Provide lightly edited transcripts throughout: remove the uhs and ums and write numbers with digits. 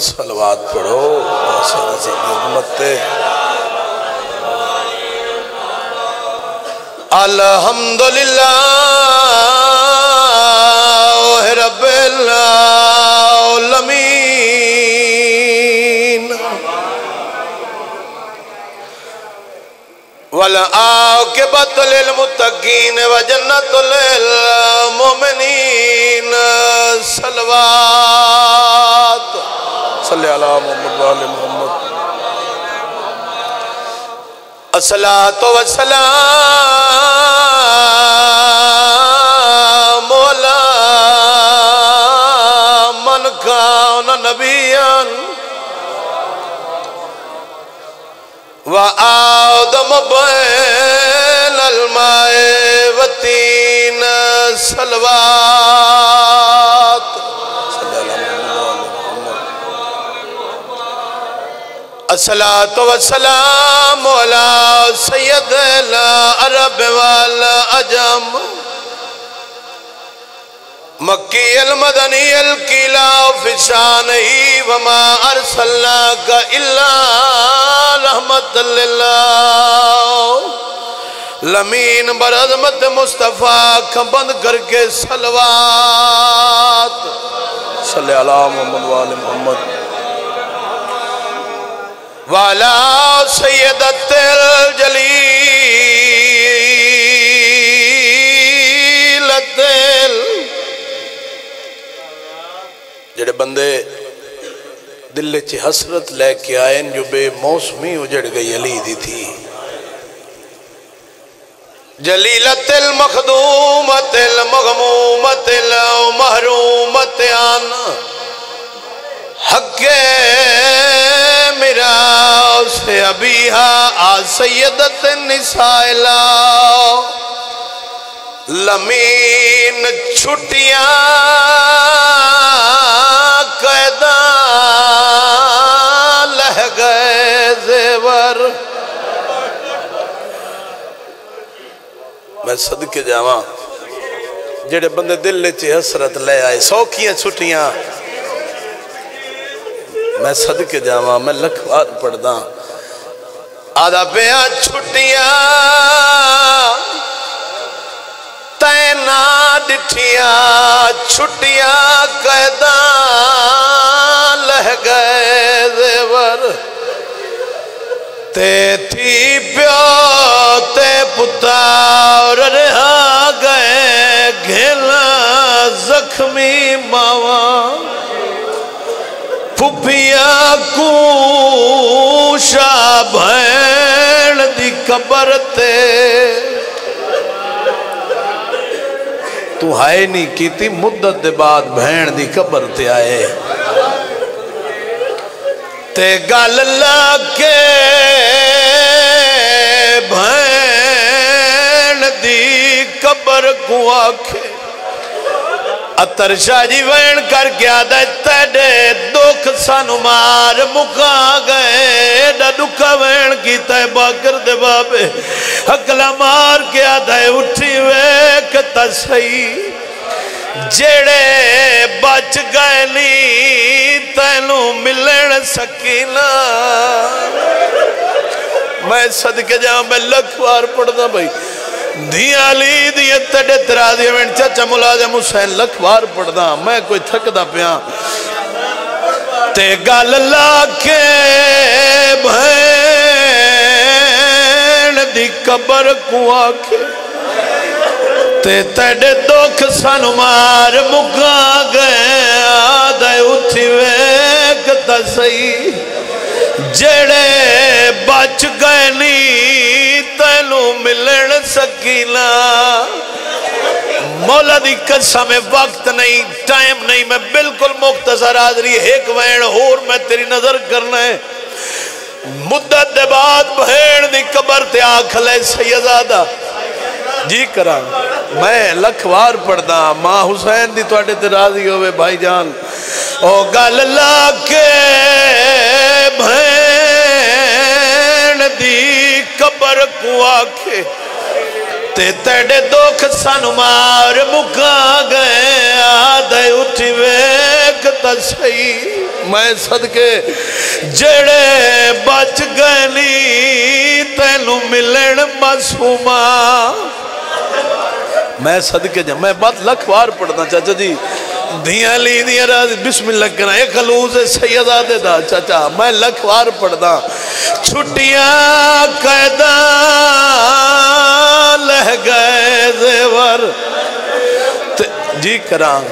صلوات پڑھو الحمدللہ رب العالمین والعاقبۃ للمتقین وجنۃ للمؤمنین صلوات صلی علی محمد وآل محمد الصلاۃ والسلام علی من کان نبیا وآدم بین الماء والطین صلوات الصلاۃ والسلام علی سید العرب والعجم مکی المدنی القلا فی شانہ وما ارسلناک الا رحمت للعالمین برعظمت مصطفیٰ بند کر کے صلوات صلی علی محمد وآل محمد وعلا سیدت الجلیلت جڑے بندے دل چی حسرت لے کے آئین جو بے موسمی اجڑ گئی علی دی تھی جلیلت المخدومت المغمومت المحرومت عن حق میرا سے ابیہا سیدت النساء لمین چھٹیاں قیدہ لہ گئے زیور میں صدقے جاواں جڑے بندے دل چی حسرت لے آئے سوکیاں چھٹیاں میں صدقے جاواں میں لکھوار پڑھ دا آدھا پیاں چھٹیاں تینا ڈٹھیاں چھٹیاں قیدہ لہ گئے زیور تے تھی پیو تے پتار رہا گئے گھیلا زخمی ماواں پھپیا کوشا بھین دی قبر تے تو ہائے نہیں کیتی مدت دے بعد بھین دی قبر تے آئے تے گل لگے بھین دی قبر کو آکھے اتر شاہ جی وین کر گیا دے تیڑے دکھ سانو مار مکا گئے ڈا دکھا وین کی تے باکر دے بابے حقلہ مار گیا دے اٹھی ویکتا سہی جیڑے بچ گئے نہیں تینوں ملن سکینہ میں صدقے جاؤں میں لکھوار پڑھنا بھائی دھیاں لی دیئے تڑے ترازی میں چچا ملازم حسین لکھوار پڑھنا میں کوئی تھک دا پیاں تے گال لاکے بھین دی قبر کو آکے تے تڑے دکھ سانو مار مکا گئے آدھے اٹھی ویکتا سہی جڑے بچ گئے نہیں تینوں ملن سکینہ مولا دی قسم وقت نہیں ٹائم نہیں میں بالکل مختصر حاضری ایک وین اور میں تیری نظر کرنا ہے مدت دے بعد بھین دی قبر تے آکھ لے سیدادہ جی کرام میں لکھوار پڑھدا ماں حسین دی توڑے تے راضی ہوئے بھائی جان او گل لاکے بھین دی قبر کو آکھے تے تیڑے دکھ سانو مار مکا گئے آدھے اٹھی ویکتا سہی میں صدقے جڑے بچ گئے نی تینو ملن معصوما میں صدقے جا میں بات لکھ وار پڑھنا چاچا جی دھیاں لی دیاں راضی بسم اللہ کرنا ایک خلوص سیدادے دا چاچا میں لکھ وار پڑھنا چھٹیاں قیدہ لہ گئے زیور جی کرام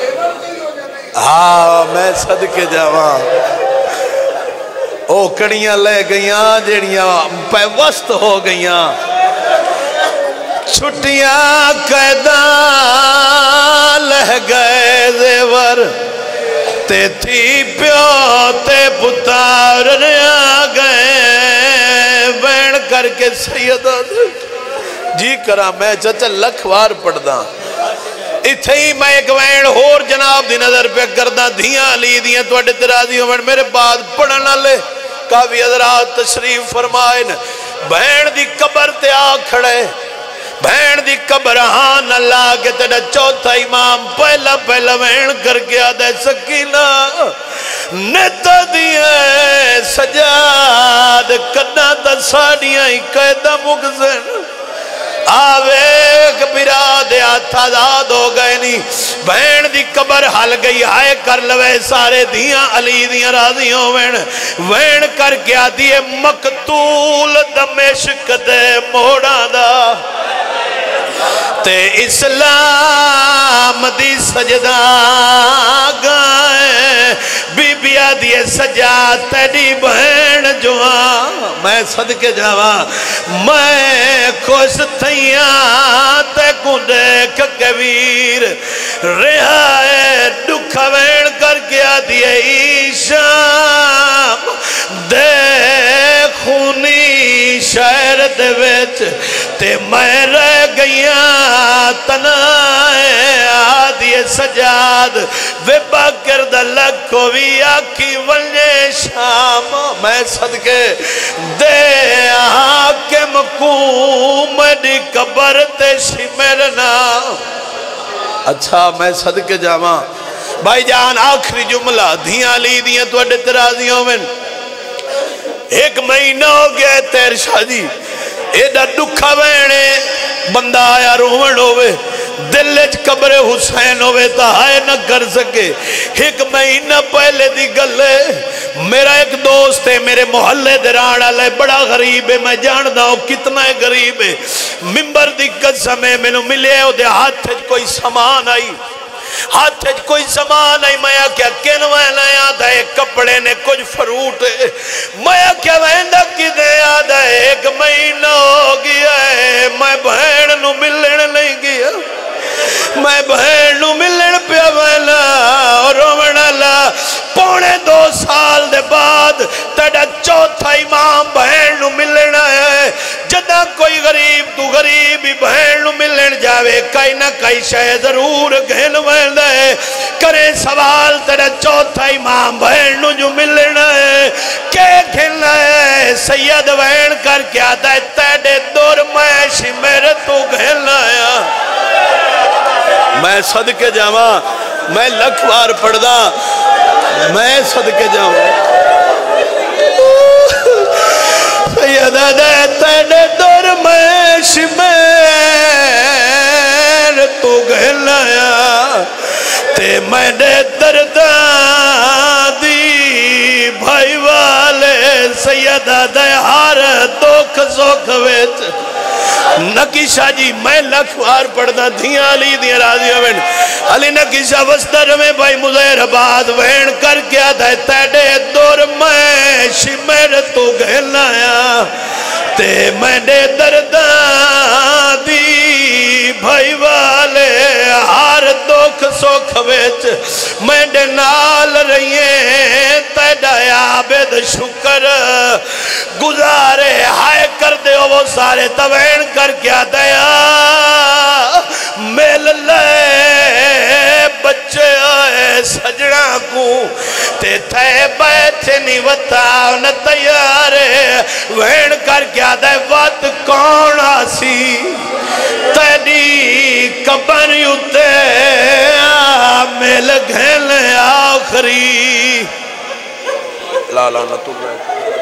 ہاں میں صدقے جاواں او کڑیاں لے گئیاں جڑیاں پیوست ہو گئیاں چھٹیاں قیدہ لہ گئے زیور تے تھی پیو تے پتار ریا گئے بین کر کے سیدہ جی کرا میں چچا لکھ وار پڑھ دا اتھے ہی میں ایک وین ہور جناب دی نظر پہ کردہ دھیاں لی دیاں تو اڈے ترازی ہوں میرے بعد پڑھنا لے کافی حضرات تشریف فرمائن بہن دی قبر تے آ کھڑے بہن دی قبر ہاں اللہ کے تیڑا چوتھا امام پہلا وین کر کے آدھے سکینہ نیتا دیئے سجاد کنا تا ساڑیاں ہی قیدہ مگزن آوے براد آتھا داد ہو گئے نہیں بہن دی قبر حل گئی آئے کر لوے سارے دیاں علی دیاں راضی ہوئن وین کر کے آدھیے مقتول دمشق دے موڑا دا تے اسلام دی سجدہ گائیں بی بی آدھیے سجاد تیری بہن جوان میں صدقے جاواں میں خوش تھیاں تے کو دیکھ کبیر رہائے دکھا وین کر کے آدھیے ایشام دیکھونی شہر دے ویچ تے میں رہ گئیاں تنائے آدھیے سجاد وے باکر دا لکھو بھی آکھی ولنے شام میں صدقے دے حاکم کو میری قبر تے شمرنا اچھا میں صدقے جاواں بھائی جان آخری جملہ دھیاں لی دیاں تو اڈے ترازیوں میں ایک مہینہ ہو گیا تیر شادی ایڈا دکھا وینے بندہ آیا رومن ہوئے دلچ قبر حسین ہوئے تا ہائے نہ کر سکے ایک مہینہ پہلے دی گلے میرا ایک دوست ہے میرے محلے دران آلے بڑا غریب ہے میں جاندہ ہوں کتنا غریب ہے ممبر دی قسم ہے میں نے ملے ہو دے ہاتھ کوئی سامان آئی ہاتھ کوئی سامان آئی میں کیا کنویں لے آدھا ایک کپڑے نے کچھ فروٹ ہے میں کیا ویندہ کی دے آدھا ایک مہینہ ہو گیا ہے میں بہن نو ملن لیں گیا میں بہن نو ملن پیا ویلا اور رومن اللہ پونے 2 سال دے بعد تیڑا چوتھا امام بہن نو ملن آئے جدہ کوئی غریب تو غریبی بہن نو ملن جاوے کئی نہ کئی شاید ضرور گھن ویندہ ہے کرے سوال تیڑا چوتھا امام بہن نو جو ملن آئے کہ گھن آئے سید وین کر کے آتا ہے تیڑے دور میں شمیر تو گھن آیا میں صدقے جاواں میں لکھ وار پڑھدا میں صدقے جاواں سیدہ دے تیڑے دور میں شمیر تو گھن آیا تے میں نے دردہ دی بھائی والے سیدہ دے ہار دوکھ سوکھ ویچ نکیشہ جی میں لکھوار پڑھنا دھیاں علی دیاں راضی ہوئن علی نکیشہ وستر میں بھائی مزیر آباد وین کر کے آدھا تیڑے دور میں شمیر تو گھن آیا تے میں نے درداں دی بھائی والے ہار دکھ سوکھ ویچ میں نے نال رہیے تیڑا عابد شکر گزارے ہائے کر دے وہ سارے توین کر کیا دیا مل لے بچے آئے سجڑا کو تے تھے بیٹھے نہیں وطاؤ نہ تیارے وین کر کیا دے وقت کون آسی تیری قبر یوتے مل گھن آخری لا لعنت اللہ